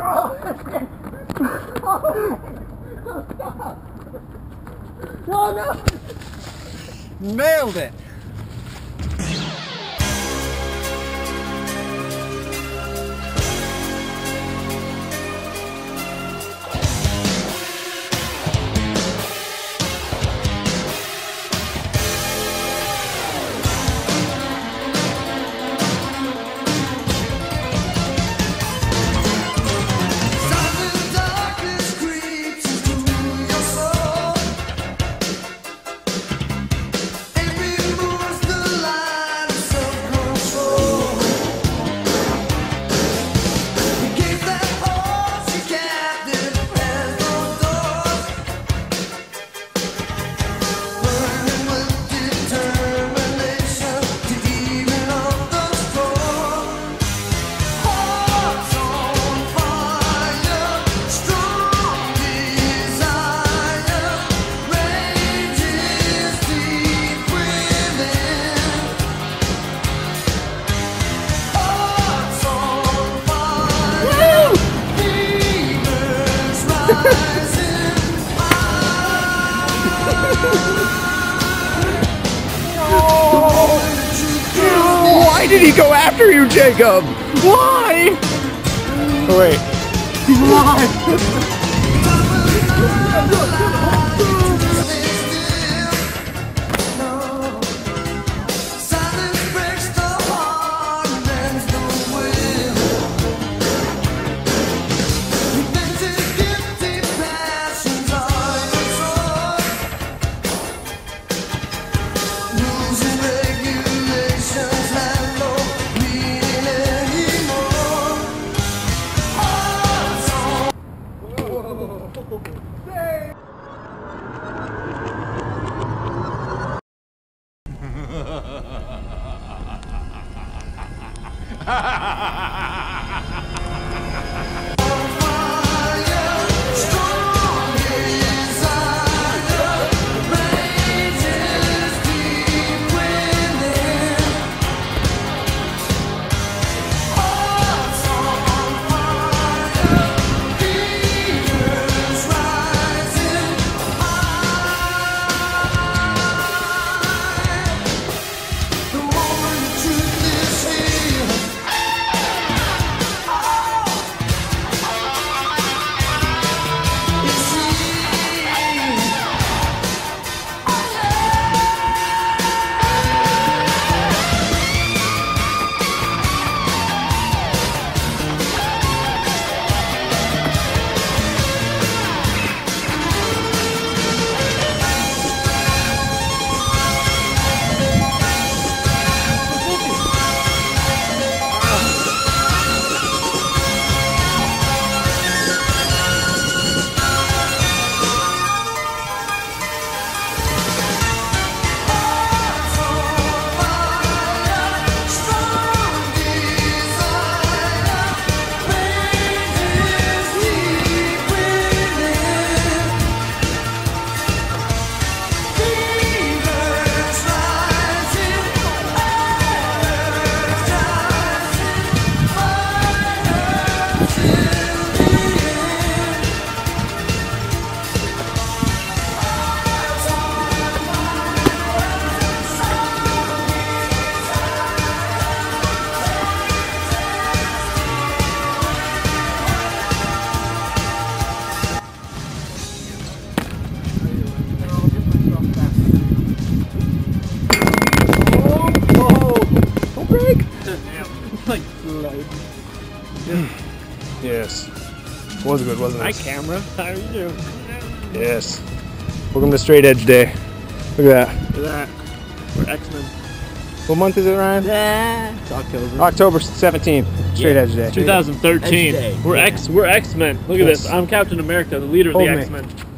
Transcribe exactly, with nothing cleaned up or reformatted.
Oh no! Nailed it! Why did he go after you, Jacob? Why? Oh, wait. Why? Yes. Was good, wasn't it? Hi, camera. How are you doing? Yes. Welcome to Straight Edge Day. Look at that. Look at that. We're X-Men. What month is it, Ryan? Yeah. It's October. October seventeenth. Straight Yeah. Edge Day. twenty thirteen. Edge Day. We're Yeah. X. We're X-Men. Look at Yes. this. I'm Captain America, the leader of Hold the me. X-Men.